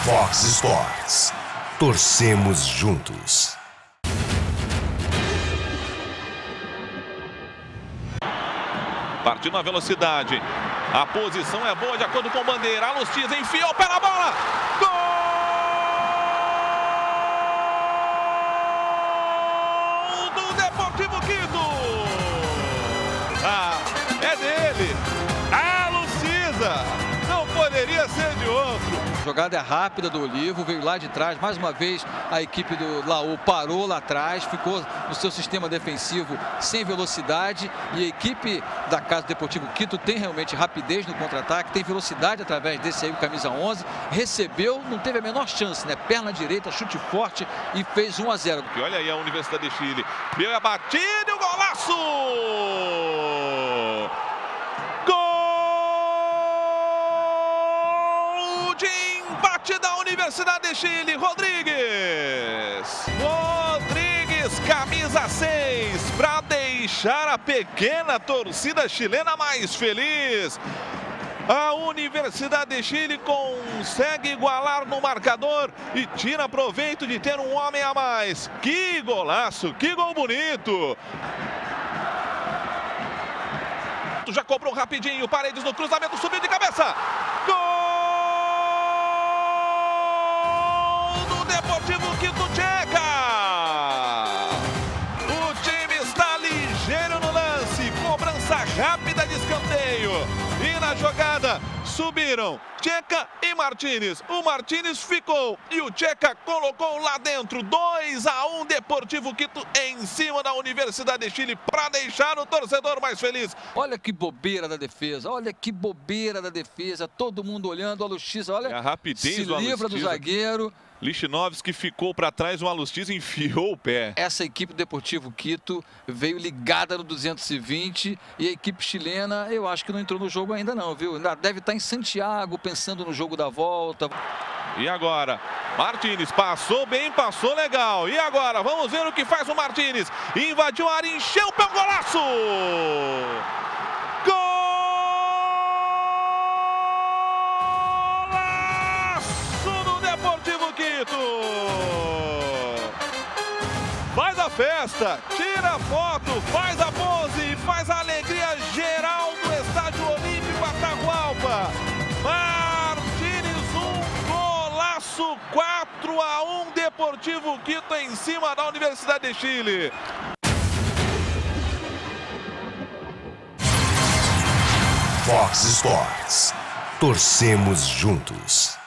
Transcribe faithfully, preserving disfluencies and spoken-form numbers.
Fox Sports. Torcemos juntos. Partiu na velocidade. A posição é boa de acordo com o Bandeira. Alustiza, enfiou o pé na bola. Gol do Deportivo Quito. Ah, é dele. Alustiza. Não poderia ser de outro. A jogada é rápida do Olivo, veio lá de trás, mais uma vez a equipe do Laú parou lá atrás, ficou no seu sistema defensivo sem velocidade, e a equipe da Casa do Deportivo Quito tem realmente rapidez no contra-ataque, tem velocidade através desse aí, o camisa onze, recebeu, não teve a menor chance, né? Perna direita, chute forte e fez um a zero. E olha aí a Universidade de Chile, veio a batida e o golaço! Empate da Universidade de Chile, Rodrigues. Rodrigues, camisa seis, para deixar a pequena torcida chilena mais feliz. A Universidade de Chile consegue igualar no marcador e tira proveito de ter um homem a mais. Que golaço, que gol bonito. Já cobrou rapidinho, Paredes no cruzamento, subiu de cabeça. Gol! Deportivo Quito Tcheca. O time está ligeiro no lance, cobrança rápida de escanteio. E na jogada subiram Tcheca e Martínez. O Martínez ficou e o Tcheca colocou lá dentro. dois a um Deportivo Quito em cima da Universidade de Chile para deixar o torcedor mais feliz. Olha que bobeira da defesa, olha que bobeira da defesa. Todo mundo olhando, o Alustiza, olha, é a rapidez se do livra do zagueiro. Lichnowsky ficou para trás, o Alustiza enfiou o pé. Essa equipe do Deportivo Quito veio ligada no duzentos e vinte e a equipe chilena, eu acho que não entrou no jogo ainda não, viu? Ainda deve estar em Santiago, pensando no jogo da volta. E agora, Martínez passou bem, passou legal. E agora, vamos ver o que faz o Martínez. Invadiu a área, encheu o pé, um golaço! Faz a festa, tira a foto, faz a pose, faz a alegria geral do Estádio Olímpico Atahualpa. Martínez, um golaço, quatro a um Deportivo Quito em cima da Universidade de Chile. Fox Sports. Torcemos juntos.